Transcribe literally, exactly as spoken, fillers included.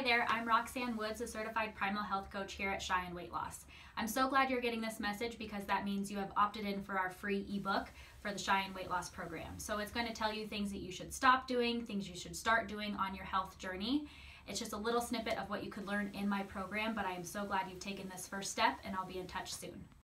there, I'm Roxanne Woods, a certified primal health coach here at Cheyenne Weight Loss. I'm so glad you're getting this message because that means you have opted in for our free ebook for the Cheyenne Weight Loss program. So it's going to tell you things that you should stop doing, things you should start doing on your health journey. It's just a little snippet of what you could learn in my program, but I am so glad you've taken this first step, and I'll be in touch soon.